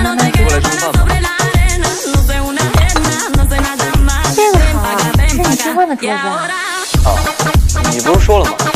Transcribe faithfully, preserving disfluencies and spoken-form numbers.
慢慢煮。 过来吃饭吧。 这个好，是你新换的桌子啊？ 啊，你不是说了吗？